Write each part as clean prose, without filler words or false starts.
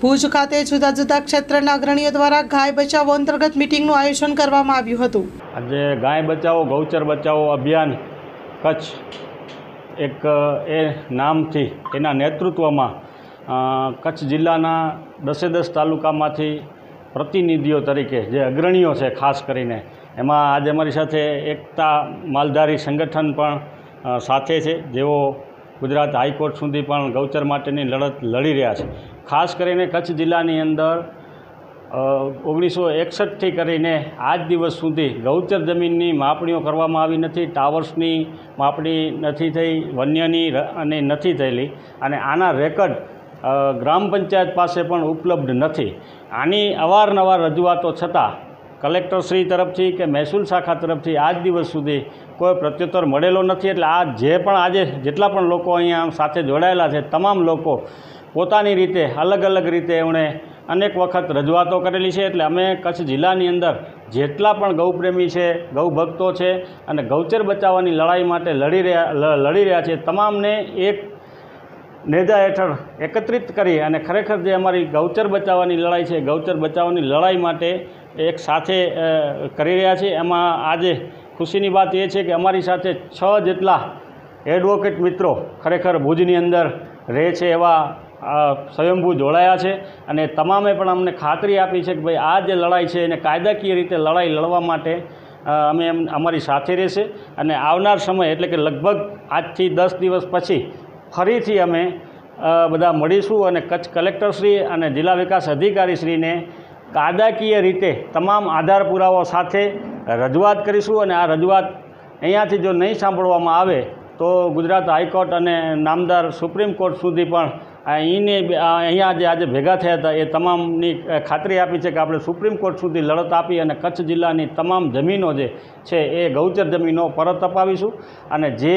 ભુજ ખાતે જુદા જુદા ક્ષેત્રના અગ્રણીઓ દ્વારા ગાય બચાવો અંતર્ગત મીટિંગનું આયોજન કરવામાં આવ્યું હતું। આજે ગાય બચાવો ગૌચર બચાવો અભિયાન કચ્છ એક એ નામથી એના નેતૃત્વમાં કચ્છ જિલ્લાના 10 તાલુકામાંથી પ્રતિનિધિઓ તરીકે જે અગ્રણીઓ છે, ખાસ કરીને એમાં આજે અમારી સાથે એકતા માલધારી સંગઠન પણ સાથે છે, જેઓ ગુજરાત હાઈકોર્ટ સુધી પણ ગૌચર માટેની લડત લડી રહ્યા છે। ખાસ કરીને કચ્છ જિલ્લાની અંદર 1961થી કરીને આજ દિવસ સુધી ગૌચર જમીનની માપણીઓ કરવામાં આવી નથી, ટાવર્સની માપણી નથી થઈ, વન્યની અને નથી થયેલી, અને આના રેકર્ડ ગ્રામ પંચાયત પાસે પણ ઉપલબ્ધ નથી। આની અવારનવાર રજૂઆતો છતાં કલેક્ટરશ્રી તરફથી કે મહેસૂલ શાખા તરફથી આજ દિવસ સુધી કોઈ પ્રત્યુત્તર મળેલો નથી। એટલે આ જે પણ આજે જેટલા પણ લોકો અહીંયા સાથે જોડાયેલા છે, તમામ લોકો પોતાની રીતે અલગ અલગ રીતે એમણે અનેક વખત રજૂઆતો કરેલી છે। એટલે અમે કચ્છ જિલ્લાની અંદર જેટલા પણ ગૌપ્રેમી છે, ગૌભક્તો છે અને ગૌચર બચાવવાની લડાઈ માટે લડી રહ્યા છે, તમામને એક નેજા હેઠળ એકત્રિત કરી અને ખરેખર જે અમારી ગૌચર બચાવવાની લડાઈ છે, ગૌચર બચાવવાની લડાઈ માટે એક સાથે કરી રહ્યા છે। એમાં આજે ખુશીની વાત એ છે કે અમારી સાથે 6 જેટલા એડવોકેટ મિત્રો ખરેખર ભુજની અંદર રહે છે એવા સ્વયંભૂ જોડાયા છે, અને તમામે પણ અમને ખાતરી આપી છે કે ભાઈ આ જે લડાઈ છે એને કાયદાકીય રીતે લડાઈ લડવા માટે અમે અમારી સાથે રહેશે। અને આવનાર સમય એટલે કે લગભગ આજથી 10 દિવસ પછી ફરીથી અમે બધા મળીશું અને કચ્છ કલેક્ટરશ્રી અને જિલ્લા વિકાસ અધિકારીશ્રીને કાયદાકીય રીતે તમામ આધાર પુરાવાઓ સાથે રજૂઆત કરીશું। અને આ રજૂઆત અહીંયાથી જો નહીં સાંભળવામાં આવે તો ગુજરાત હાઈકોર્ટ અને નામદાર સુપ્રીમ કોર્ટ સુધી પણ અહીંયા જે આજે ભેગા થયા હતા એ તમામની ખાતરી આપી છે કે આપણે સુપ્રીમ કોર્ટ સુધી લડત આપી અને કચ્છ જિલ્લાની તમામ જમીનો જે છે એ ગૌચર જમીનો પરત અપાવીશું। અને જે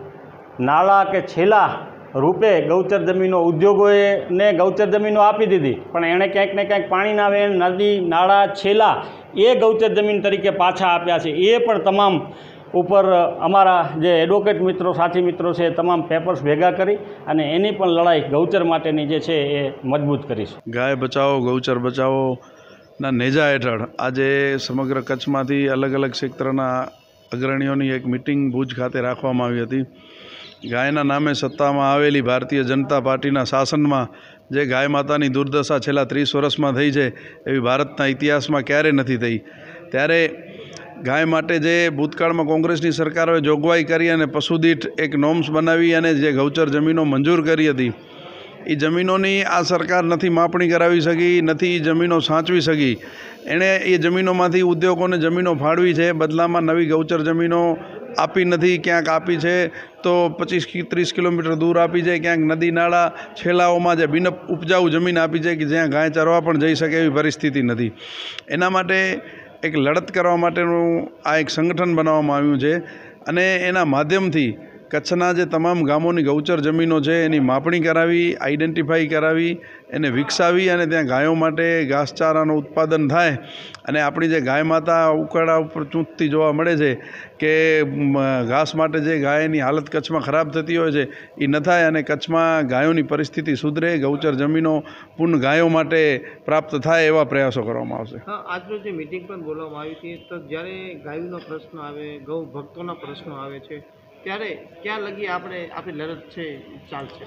નાળા કે છેલ્લા રૂપે ગૌચર જમીનો ઉદ્યોગોને ગૌચર જમીનો આપી દીધી, પણ એણે ક્યાંક ને ક્યાંક પાણીના વેણ, નદી, નાળા, છેલ્લા એ ગૌચર જમીન તરીકે પાછા આપ્યા છે। એ પણ તમામ ઉપર અમારા જે એડવોકેટ મિત્રો, સાથી મિત્રો છે, તમામ પેપર્સ ભેગા કરી અને એની પણ લડાઈ ગૌચર માટેની જે છે એ મજબૂત કરીશું। ગાય બચાવો ગૌચર બચાવોના નેજા હેઠળ આજે સમગ્ર કચ્છમાંથી અલગ અલગ ક્ષેત્રના અગ્રણીઓની એક મિટિંગ ભુજ ખાતે રાખવામાં આવી હતી। ગાયના નામે સત્તામાં આવેલી ભારતીય જનતા પાર્ટીના શાસનમાં જે ગાય માતાની દુર્દશા છેલ્લા 30 વર્ષમાં થઈ છે એવી ભારતના ઇતિહાસમાં ક્યારેય નથી થઈ। ત્યારે ગાય માટે જે ભૂતકાળમાં કોંગ્રેસની સરકારોએ જોગવાઈ કરી અને પશુદીઠ એક નોર્મ્સ બનાવી અને જે ગૌચર જમીનો મંજૂર કરી હતી, એ જમીનોની આ સરકાર નથી માપણી કરાવી શકી, નથી જમીનો સાચવી શકી। એણે એ જમીનોમાંથી ઉદ્યોગોને જમીનો ફાળવી છે, બદલામાં નવી ગૌચર જમીનો આપી નથી। ક્યાંક આપી છે તો 25-30 કિલોમીટર દૂર આપી છે, ક્યાંક નદી નાળા છેલ્લાઓમાં જે બિન ઉપજાઉ જમીન આપી છે કે જ્યાં ગાય ચરવા પણ જઈ શકે એવી પરિસ્થિતિ નથી। એના માટે એક લડત કરવા માટેનું આ એક સંગઠન બનાવવામાં આવ્યું છે અને એના માધ્યમથી કચ્છના જે તમામ ગામોની ગૌચર જમીનો છે એની માપણી કરાવી, આઈડેન્ટિફાઈ કરાવી, એને વિકસાવી અને ત્યાં ગાયો માટે ઘાસચારાનું ઉત્પાદન થાય। અને આપણી જે ગાય માતા ઉકાળા ઉપર ચૂંટતી જોવા મળે છે કે ઘાસ માટે જે ગાયની હાલત કચ્છમાં ખરાબ થતી હોય છે એ ન થાય અને કચ્છમાં ગાયોની પરિસ્થિતિ સુધરે, ગૌચર જમીનો પૂર્ણ ગાયો માટે પ્રાપ્ત થાય એવા પ્રયાસો કરવામાં આવશે। આજનો જે મિટિંગ પણ બોલવામાં આવી હતી, તો જ્યારે ગાયોનો પ્રશ્ન આવે, ગૌ ભક્તોના પ્રશ્નો આવે છે, ત્યારે ક્યાં લગી આપણી લડત છે ચાલશે?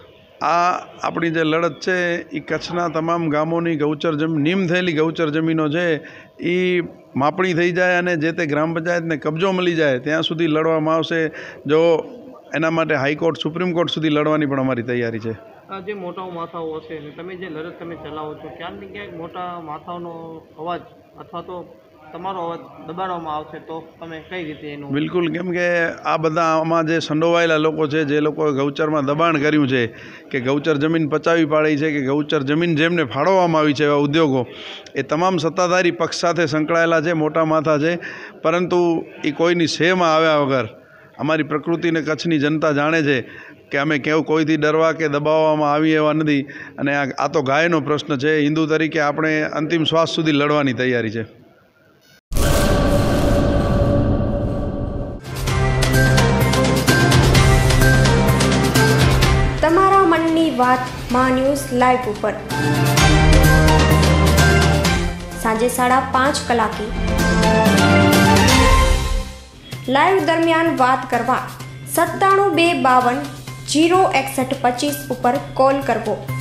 આ આપણી જે લડત છે એ કચ્છના તમામ ગામોની ગૌચર નીમ થયેલી ગૌચર જમીનો છે એ માપણી થઈ જાય અને જે તે ગ્રામ પંચાયતને કબજો મળી જાય ત્યાં સુધી લડવામાં આવશે। જો એના માટે હાઈકોર્ટ, સુપ્રીમ કોર્ટ સુધી લડવાની પણ અમારી તૈયારી છે। જે મોટા માથાઓ હશે ને તમે જે લડત તમે ચલાવો છો, ક્યાંક ને ક્યાંક મોટા માથાઓનો અવાજ અથવા તો તમારો અવાજ દબાડવામાં આવશે તો તમે કઈ રીતે એનું? બિલકુલ, કેમ કે આ બધા આમાં જે સંડોવાયેલા લોકો છે, જે લોકોએ ગૌચરમાં દબાણ કર્યું છે કે ગૌચર જમીન પચાવી પાડી છે કે ગૌચર જમીન જેમને ફાળવવામાં આવી છે એવા ઉદ્યોગો, એ તમામ સત્તાધારી પક્ષ સાથે સંકળાયેલા છે, મોટા માથા છે, પરંતુ એ કોઈની સેવામાં આવ્યા વગર અમારી પ્રકૃતિને કચ્છની જનતા જાણે છે કે અમે કોઈથી ડરવા કે દબાવવામાં આવી એવા નથી। અને આ તો ગાયનો પ્રશ્ન છે, હિન્દુ તરીકે આપણે અંતિમ શ્વાસ સુધી લડવાની તૈયારી છે। તમારા મનની વાત મા ન્યૂઝ લાઈવ ઉપર સાંજે 5:30 કલાકે લાઈવ દરમિયાન વાત કરવા 97 252 06125 ઉપર કોલ કરવો।